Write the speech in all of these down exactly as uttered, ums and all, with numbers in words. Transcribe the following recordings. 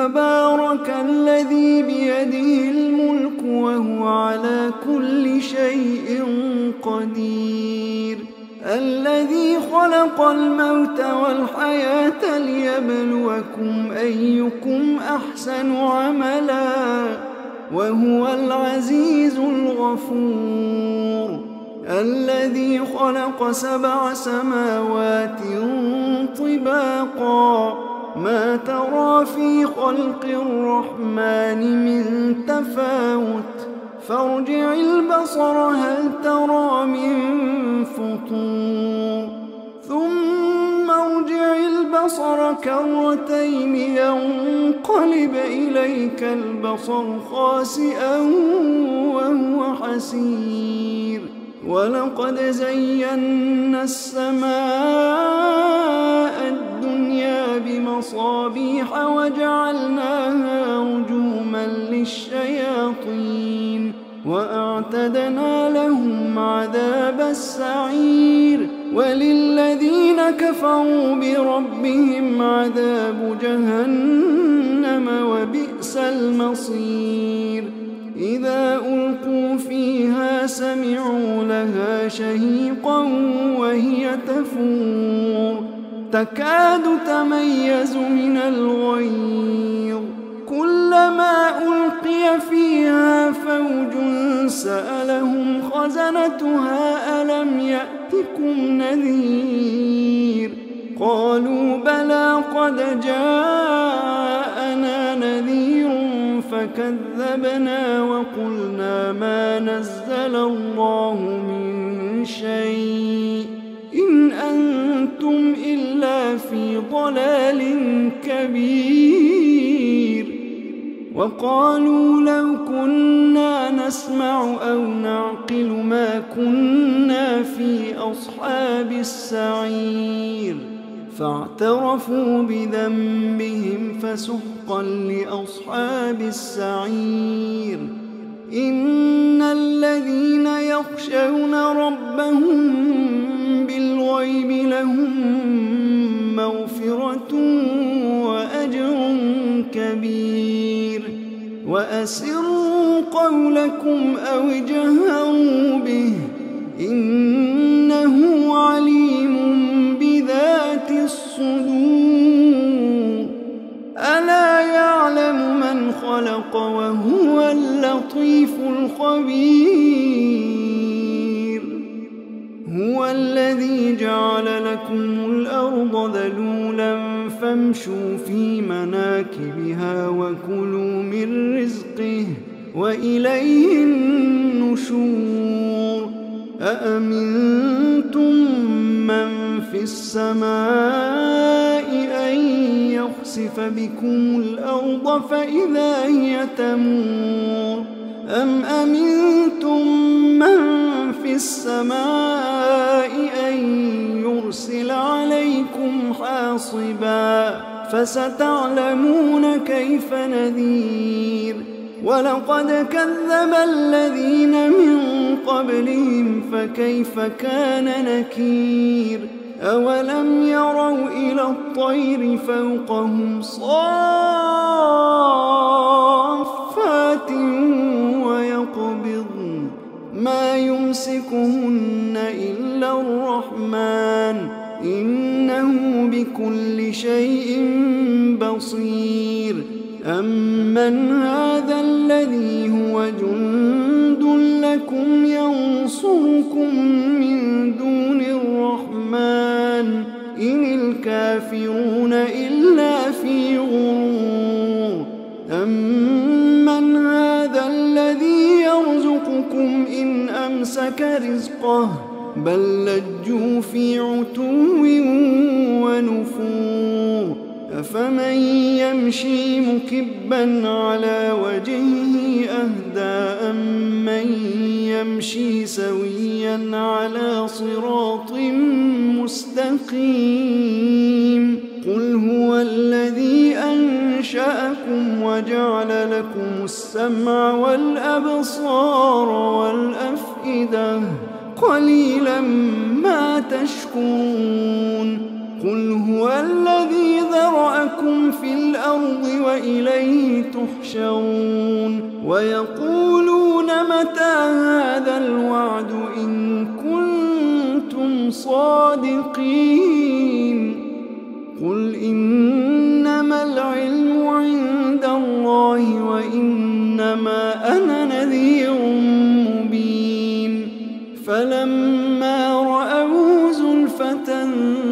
تبارك الذي بيده الملك وهو على كل شيء قدير الذي خلق الموت والحياة ليبلوكم أيكم أحسن عملا وهو العزيز الغفور الذي خلق سبع سماوات طباقا ما ترى في خلق الرحمن من تفاوت فارجع البصر هل ترى من فطور ثم ارجع البصر كرتين ينقلب إليك البصر خاسئا وهو حسير ولقد زينا السماء الدنيا بمصابيح وجعلناها رجوما للشياطين وأعتدنا لهم عذاب السعير وللذين كفروا بربهم عذاب جهنم وبئس المصير إذا ألقوا فيها سمعوا لها شهيقا وهي تفور تكاد تميز من الغيظ كلما ألقي فيها فوج سألهم خزنتها ألم يأتكم نذير قالوا بلى قد جاءنا نذير فكذبنا وقلنا ما نزل الله من شيء إن أنتم إلا في ضلال كبير وقالوا لو كنا نسمع أو نعقل ما كنا في أصحاب السعير فاعترفوا بذنبهم فسحقا لأصحاب السعير إن الذين يخشون ربهم بالغيب لهم مغفرة وأجر كبير وأسروا قولكم أو اجهروا به إنه عليم بذات الصدور ألا يعلم من خلق وهو اللطيف الخبير هو الذي جعل لكم الأرض ذلولا فامشوا في مناكبها وكلوا من رزقه وإليه النشور أأمنتم من في السماء أن يخسف بكم الأرض فإذا هي تمور أم أمنتم من في السماء أن يرسل عليكم حاصبا فستعلمون كيف نذير ولقد كذب الذين من قبلهم فكيف كان نكير أولم يروا إلى الطير فوقهم صافات ويقبضن ما يمسكهن إلا الرحمن إنه بكل شيء بصير أمن هذا الذي هو جند لكم ينصركم من دون الرحمن إن الكافرون إلا في غرور أمن هذا الذي يرزقكم إن أمسك رزقه بل لجوا في عتو ونفور أفمن يمشي مكبا على وجهه أهدى أمن يمشي سويا على صراط مستقيم قل هو الذي أنشأكم وجعل لكم السمع والأبصار والأفئدة قليلا ما تشكرون قل هو الذي ذا ذرأكم في الأرض وإليه تحشرون ويقولون متى هذا الوعد إن كنتم صادقين قل إنما العلم عند الله وإنما أنا نذير مبين فلما رأوا زلفة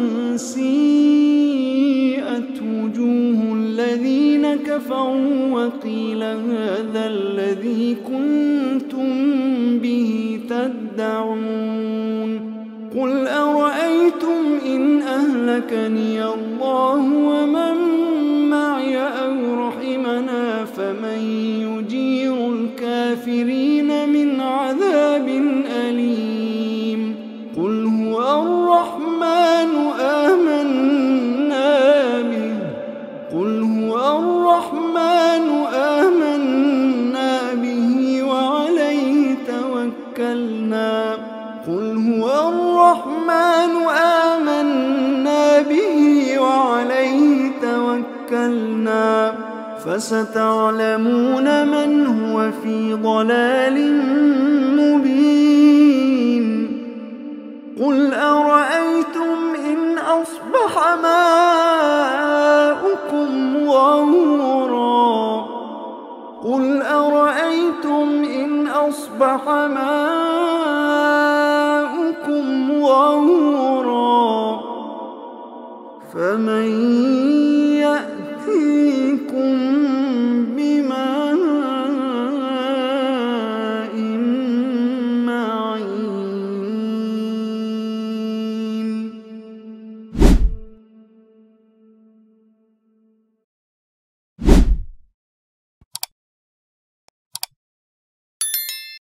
سيئت وجوه الذين كفروا وقيل هذا الذي كنتم به تدعون قل أرأيتم إن أهلكني الله ومن معي أو رحمنا فمن يجير الكافرين من عذاب أليم قل هو الرحمن آمنا به قل هو الرحمن آمنا به وعليه توكلنا قل هو الرحمن آمنا به وعليه توكلنا فستعلمون من هو في ضلال مبين قل أرأيتم إن أصبح ماؤكم غورا قل أرأيتم إن أصبح ماؤكم غورا فمن يأتيكم